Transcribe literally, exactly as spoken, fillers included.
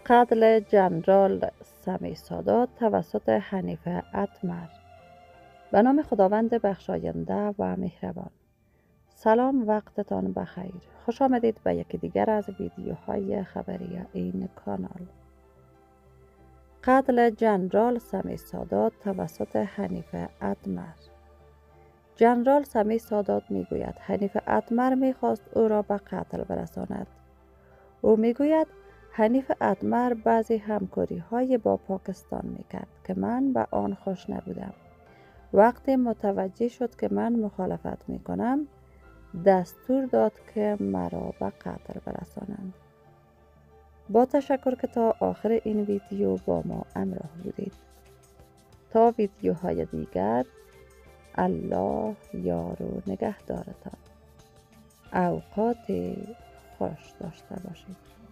قتل جنرال سمی سادات توسط حنیفه اتمر. به نام خداوند بخشاینده و مهربان. سلام، وقتتان بخیر. خوش آمدید به یکی دیگر از ویدیوهای خبری این کانال. قتل جنرال سمی سادات توسط حنیفه اتمر. جنرال سمی سادات میگوید حنیفه اتمر میخواست او را به قتل برساند. او میگوید حنیفه اتمر بعضی همکاری های با پاکستان میکرد که من به آن خوش نبودم. وقتی متوجه شد که من مخالفت میکنم دستور داد که مرا به قتل برسانند. با تشکر که تا آخر این ویدیو با ما همراه بودید. تا ویدیوهای دیگر، الله یار و نگهدارتان. اوقات خوش داشته باشید.